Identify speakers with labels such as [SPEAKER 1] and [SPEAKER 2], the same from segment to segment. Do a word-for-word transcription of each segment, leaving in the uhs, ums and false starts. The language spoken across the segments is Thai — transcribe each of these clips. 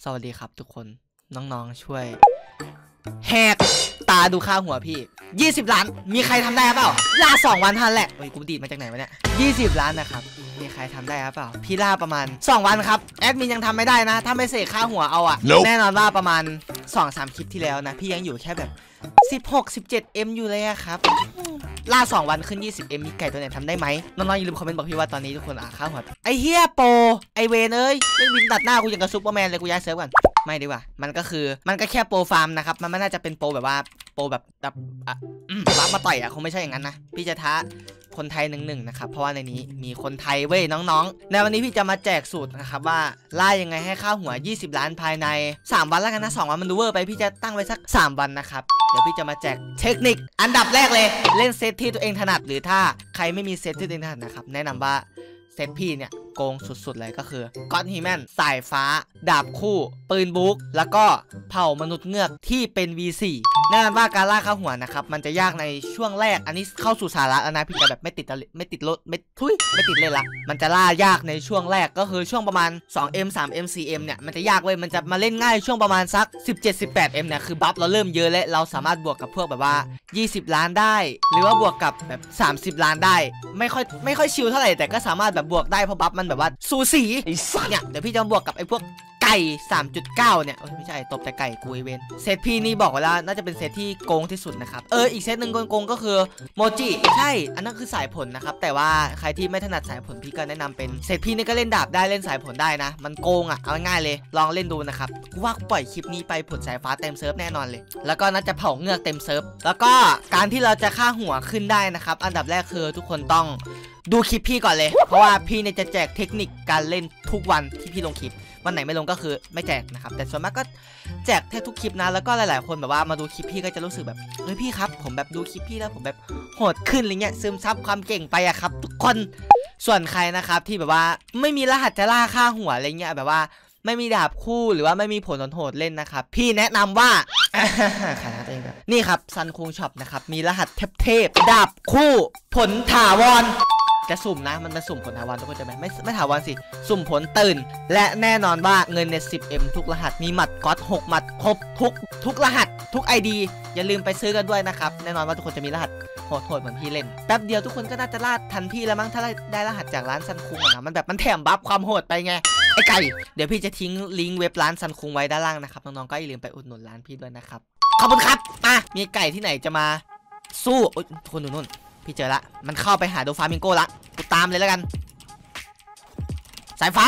[SPEAKER 1] วัสดีครับทุกคนน้องๆช่วยแหกตาดูค่าหัวพี่ยี่สิบล้านมีใครทำได้เปล่าล่าสองวันทันแหละโอ้ยกูดีดมาจากไหนวะเนี่ยยี่สิบล้านนะครับมีใครทำได้เปล่าพี่ล่าประมาณสองวันครับแอดมินยังทำไม่ได้นะถ้าไม่เสกค่าหัวเอาอะ nope. แน่นอนว่าประมาณ สองสาม คลิปที่แล้วนะพี่ยังอยู่แค่แบบสิบหก สิบเจ็ด เอ็ม อยู่เลยอะครับล่าสองวันขึ้นยี่สิบ เอ็ม มีไก่ตัวไหนทำได้ไหมน้องๆอย่าลืมคอมเมนต์บอกพี่ว่าตอนนี้ทุกคนอ่ะค่าหัวไอเฮียโปไอเวนเอ้ยเล่นวินตัดหน้ากูอย่างกับซุปเปอร์แมนเลยกูย้ายเซิร์ฟก่อนไม่ดีกว่ามันก็คือมันก็แค่โปรฟาร์มนะครับมันไม่น่าจะเป็นโปรแบบว่าโปรแบบแบบอ่ะรับมาต่อยอ่ะคงไม่ใช่อย่างนั้นนะพี่จะท้าคนไทยหนึ่งหนึ่งนะครับเพราะว่าในนี้มีคนไทยเว้ยน้องๆในวันนี้พี่จะมาแจกสูตรนะครับว่าล่ายังไงให้ค่าหัวยี่สิบล้านภายในสามวันแล้วกันนะสองวันมันดูเวอร์ไปพี่จะตั้งไว้สักสามวันนะครับเดี๋ยวพี่จะมาแจกเทคนิคอันดับแรกเลยเล่นเซตที่ตัวเองถนัดหรือถ้าใครไม่มีเซตที่ตัวเองถนัดนะครับแนะนำว่าเซตพี่เนี่ยโกงสุดๆเลยก็คือก็อดฮีแมนสายฟ้าดาบคู่ปืนบุ๊กแล้วก็เผ่ามนุษย์เงือกที่เป็น วี โฟร์ แน่นอนว่าการล่าค่าหัวนะครับมันจะยากในช่วงแรกอันนี้เข้าสู่สาระแล้วนะพี่จะแบบไม่ติดไม่ติดรถไม่ทุยไม่ติดเลยละมันจะล่ายากในช่วงแรกก็คือช่วงประมาณ สองเอ็ม สาม เอ็ม สี่ เอ็ม เนี่ยมันจะยากเว้ยมันจะมาเล่นง่ายช่วงประมาณสัก สิบเจ็ด สิบแปด เอ็ม เนี่ยคือบัฟเราเริ่มเยอะและเราสามารถบวกกับพวกแบบว่ายี่สิบล้านได้หรือว่าบวกกับแบบสามสิบล้านได้ไม่ค่อยไม่ค่อยชิลเท่าไหร่แต่ก็สามารถแบบบวกได้เพราะบัฟมันแบบว่าสูสีเนี่ยเดี๋ยวพี่จะบวกกับไอ้พวกไก่ สามจุดเก้า เนี่ยไม่ใช่ตบแต่ไก่กูเวนเซตพี่นี่บอกไว้แล้วน่าจะเป็นเซตที่โกงที่สุดนะครับเอออีกเซตหนึ่งโกงก็คือโมจิใช่อันนั้นคือสายผลนะครับแต่ว่าใครที่ไม่ถนัดสายผลพี่ก็แนะนำเป็นเซตพี่นี่ก็เล่นดาบได้เล่นสายผลได้นะมันโกงอ่ะเอาง่ายเลยลองเล่นดูนะครับกูว่าปล่อยคลิปนี้ไปผลสายฟ้าเต็มเซิร์ฟแน่นอนเลยแล้วก็น่าจะเผาเงือกเต็มเซิร์ฟแล้วก็การที่เราจะฆ่าหัวขึ้นได้นะครับอันดับแรกคือทุกคนต้องดูคลิปพี่ก่อนเลยเพราะว่าพี่เนี่ยจะแจกเทคนิคการเล่นทุกวันที่พี่ลงคลิปวันไหนไม่ลงก็คือไม่แจกนะครับแต่ส่วนมากก็แจกแทบทุกคลิปนะแล้วก็หลายๆคนแบบว่ามาดูคลิปพี่ก็จะรู้สึกแบบเฮ้ยพี่ครับผมแบบดูคลิปพี่แล้วผมแบบโหดขึ้นอะไรเงี้ยซึมซับความเก่งไปอะครับทุกคนส่วนใครนะครับที่แบบว่าไม่มีรหัสจะล่าค่าหัวอะไรเงี้ยแบบว่าไม่มีดาบคู่หรือว่าไม่มีผลโหดเล่นนะครับพี่แนะนำว่าขายตัวเองแบบนี่ครับซันคุงช็อปนะครับมีรหัสเทพๆดาบคู่ผลถาวรจะสุ่มนะมันเป็นสุ่มผลถาวรทุกคนจะไหมไม่ไม่ถาวรสิสุ่มผลตื่นและแน่นอนว่าเงินใน สิบเอ็ม ทุกรหัสมีหมัดก๊อตหกหมัดครบทุกทุกรหัสทุก ไอ ดี อย่าลืมไปซื้อกันด้วยนะครับแน่นอนว่าทุกคนจะมีรหัสโหดๆเหมือนพี่เล่นแป๊บเดียวทุกคนก็น่าจะลาดทันพี่แล้วมั้งถ้าได้รหัสจากร้านซันคุงนะมันแบบมันแถมบัฟความโหดไปไงไอ้ไก่เดี๋ยวพี่จะทิ้งลิงก์เว็บร้านซันคุงไว้ด้านล่างนะครับน้องๆก็อย่าลืมไปอุดหนุนร้านพี่ด้วยนะครับขอบคุณครับอ่ะมีไก่ที่ไหนจะมาสู้โอ๊ยทุกคนดูนู่นพี่เจอละมันเข้าไปหาโดฟามิงโก้ละกูตามเลยแล้วกันสายฟ้า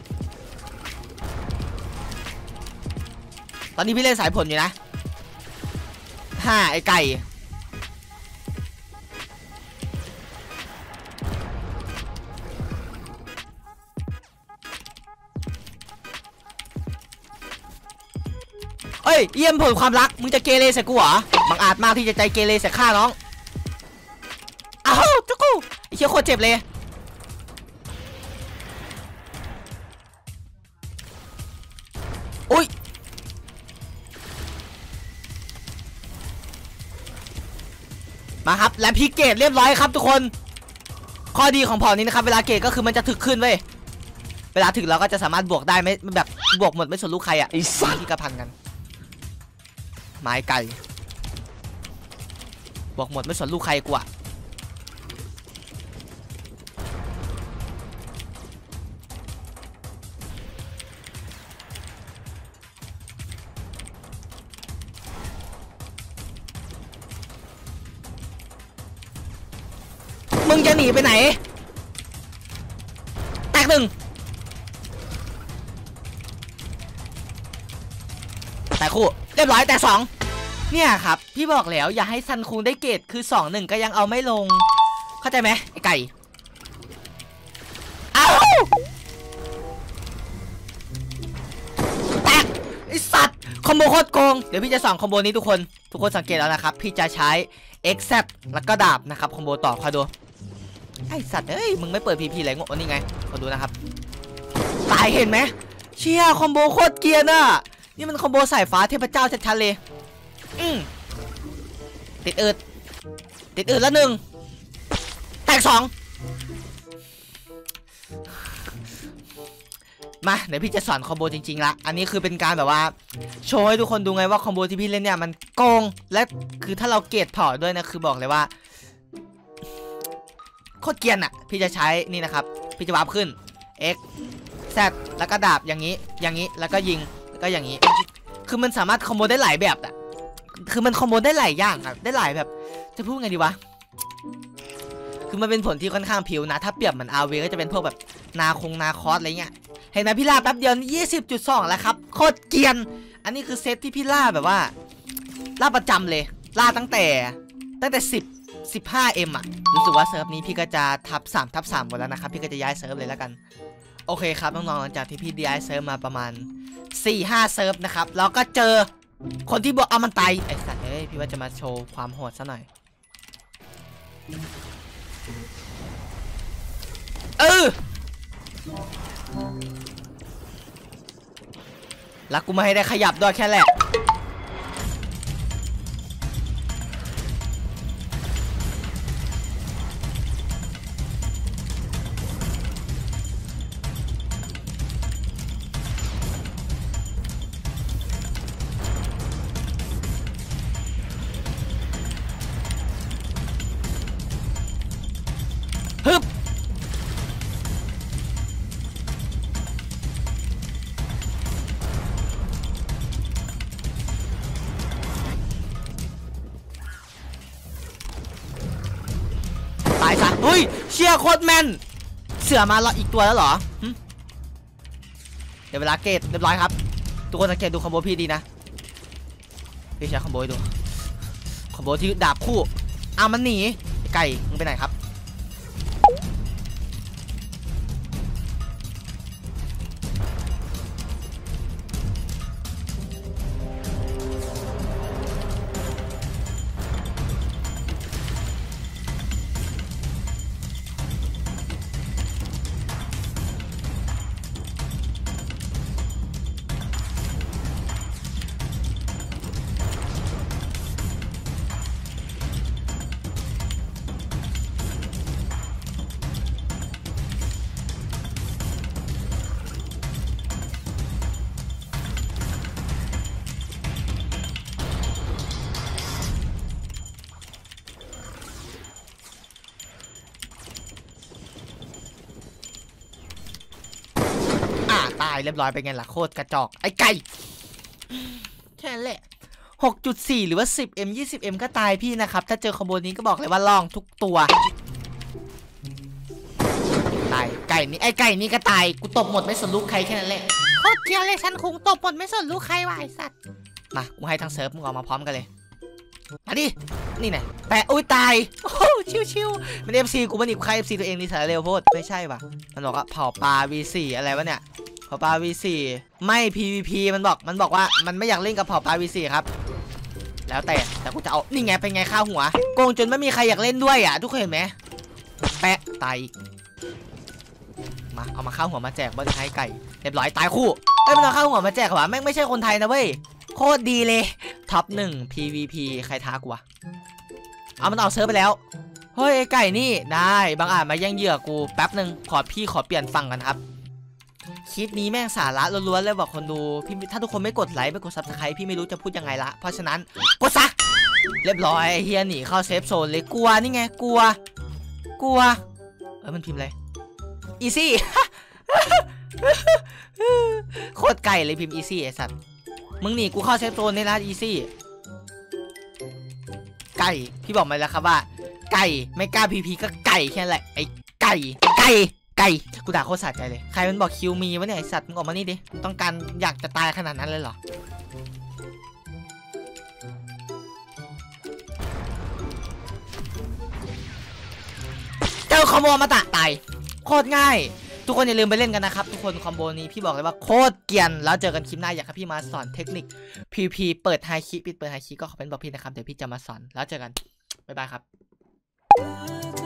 [SPEAKER 1] ตอนนี้พี่เล่นสายผลอยู่นะฮ่าไอไก่เอ้ยเยี่ยมผลความรักมึงจะเกเรใส่กูเหรอบังอาจมากที่จะใจเกเรใส่ข้าน้องอ้าวจุกูไอ้เชี่ยโคตรเจ็บเลยอุ้ยมาครับแล้วพีเกตเรียบร้อยครับทุกคนข้อดีของเผ่านี้นะครับเวลาเกตก็คือมันจะถึกขึ้นเว้ยเวลาถึกเราก็จะสามารถบวกได้ไม่แบบบวกหมดไม่สนลูกใครอ่ะไอ้สัสที่กระพันกันไม้ไก่บวกหมดไม่สนลูกใครกูอ่ะมึงจะหนีไปไหนแตกหนึ่งแตกคู่เรียบร้อยแตกสองเนี่ยครับพี่บอกแล้วอย่าให้ซันคุงได้เกรดคือสองหนึ่งก็ยังเอาไม่ลงเข้าใจไหมไอ้ไก่อ้าวแตกไอ้สัตว์คอมโบโคตรโกงเดี๋ยวพี่จะสอนคอมโบนี้ทุกคนทุกคนสังเกตแล้วนะครับพี่จะใช้ X แซป แล้วก็ดาบนะครับคอมโบต่อคอยดูไอสัตว์เอ้ยมึงไม่เปิดพีพีอะไรงงนี่ไงมาดูนะครับตายเห็นไหมเชี่ยคอมโบโคตรเกียร์น่ะนี่มันคอมโบสายฟ้าเทพเจ้าชัดๆเลยอืมติดอืดติดอืดแล้วหนึ่งแตกสองมาเดี๋ยวพี่จะสอนคอมโบจริงๆละอันนี้คือเป็นการแบบว่าโชว์ให้ทุกคนดูไงว่าคอมโบที่พี่เล่นเนี่ยมันโกงและคือถ้าเราเกตถอดด้วยนะคือบอกเลยว่าโคตรเกรียนอ่ะพี่จะใช้นี่นะครับพี่จะวาร์ปขึ้น X Z แล้วก็ดาบอย่างนี้อย่างนี้แล้วก็ยิงแล้วก็อย่างนี้คือมันสามารถคอมโบได้หลายแบบอ่ะคือมันคอมโบได้หลายอย่างครับได้หลายแบบจะพูดไงดีวะคือมันเป็นผลที่ค่อนข้างผิวนะถ้าเปรียบเหมือน อาร์ วี ก็จะเป็นพวกแบบนาคงนาคอสอะไรเงี้ยเห็นไหมพี่ล่าแป๊บเดียว ยี่สิบจุดสอง แล้วครับโคตรเกรียนอันนี้คือเซตที่พี่ล่าแบบว่าล่าประจำเลยล่าตั้งแต่ตั้งแต่สิบ สิบห้าเอ็ม อ่ะรู้สึกว่าเซิร์ฟนี้พี่ก็จะทับสามทับสามหมดแล้วนะครับพี่ก็จะย้ายเซิร์ฟเลยแล้วกันโอเคครับน้องๆหลังจากที่พี่ย้ายเซิร์ฟมาประมาณ สี่ห้า เซิร์ฟนะครับแล้วก็เจอคนที่บอกเอามันตายไอ้สัตว์เอ้ยพี่ว่าจะมาโชว์ความโหดซะหน่อยเออแล้วกูไม่ให้ได้ขยับด้วยแค่แหละฮึบตายซะเฮ้ยเชียร์โคตรแมนเสือมาแล้วอีกตัวแล้วเหรอเดี๋ยวเวลาเกตเรียบร้อยครับทุกคนสังเกตดูคอมโบพี่ดีนะพี่ใช้คอมโบดูคอมโบที่ดาบคู่อ้ามันหนีไก่มึงไปไหนครับตายเรียบร้อยไปไงล่ะโคตรกระจอกไอ้ไก่แค่นั้นแหละ หกจุดสี่ หรือว่า สิบเอ็ม ยี่สิบเอ็ม ก็ตายพี่นะครับถ้าเจอคอมโบนี้ก็บอกเลยว่าลองทุกตัวตายไก่นี่ไอ้ไก่นี่ก็ตายกูตบหมดไม่สนลูกใครแค่นั้นแหละโคตรเกลียดเลยฉันคงตบหมดไม่สนลูกใครวะไอ้สัตว์มากูให้ทั้งเซิร์ฟมึงออกมาพร้อมกันเลยมาดินี่ไงแต่อุ้ยตายโอ้ชิวๆมัน เอฟ ซี กูมันอีกใคร เอฟ ซี ตัวเองนี่สายเร็วโพดไม่ใช่ป่ะมันบอกว่าเผาปลา วี โฟร์ อะไรวะเนี่ยเผาปลา วี โฟร์ ไม่ พี วี พี มันบอกมันบอกว่ามันไม่อยากเล่นกับเผาปลา วี โฟร์ ครับแล้วแต่แต่กูจะเอานี่ไงเป็นไงข้าวหัวโกงจนไม่มีใครอยากเล่นด้วยอ่ะทุกคนเห็นไหมแปะตายอีกมาเอามาข้าวหัวมาแจกบนไทยไก่เรียบร้อยตายคู่เอ้ยมันเอาข้าวหัวมาแจกเหรอแม่งไม่ใช่คนไทยนะเว้ยโคตรดีเลยท็อปหนึ่ง พี วี พี ใครท้ากูวะเอามันเอาเซิร์ฟไปแล้วเฮ้ยไอ้ไก่นี่ได้บางอาจมาแย่งเหยื่อกูแป๊บหนึ่งขอพี่ขอเปลี่ยนฝั่งกันครับคลิปนี้แม่งสาระล้วนๆเลยบอกคนดูพี่ถ้าทุกคนไม่กดไลค์ไม่กดซับสไครป์พี่ไม่รู้จะพูดยังไงละเพราะฉะนั้นกดซะเรียบร้อยเฮียหนีเข้าเซฟโซนเลยกลัวนี่ไงกลัวกลัวเออมันพิมพ์อะไรอีซี่ โคตรไก่เลยพิมพ์อีซี่ไอ้สัตว์มึงหนีกูเข้าเซฟโซนนี่นะอีซี่ไก่พี่บอกมาแล้วครับว่าไก่ไม่กล้าพีพีก็ไก่แค่นั้นแหละไอ้ไก่ไก่ไก่กูด่าโคตรสะใจเลยใครมันบอกคิวมีวะเนี่ยไอสัตว์มึงออกมานี่ดิต้องการอยากจะตายขนาดนั้นเลยเหรอเจอคอมโบมาตะตายโคตรง่ายทุกคนอย่าลืมไปเล่นกันนะครับทุกคนคอมโบนี้พี่บอกเลยว่าโคตรเกรียนแล้วเจอกันคลิปหน้าอยากให้พี่มาสอนเทคนิค พี วี พี เปิดไฮคิปิดเปิดไฮคิก็ขอเป็นบอกพี่นะครับเดี๋ยวพี่จะมาสอนแล้วเจอกันบ๊ายบายครับ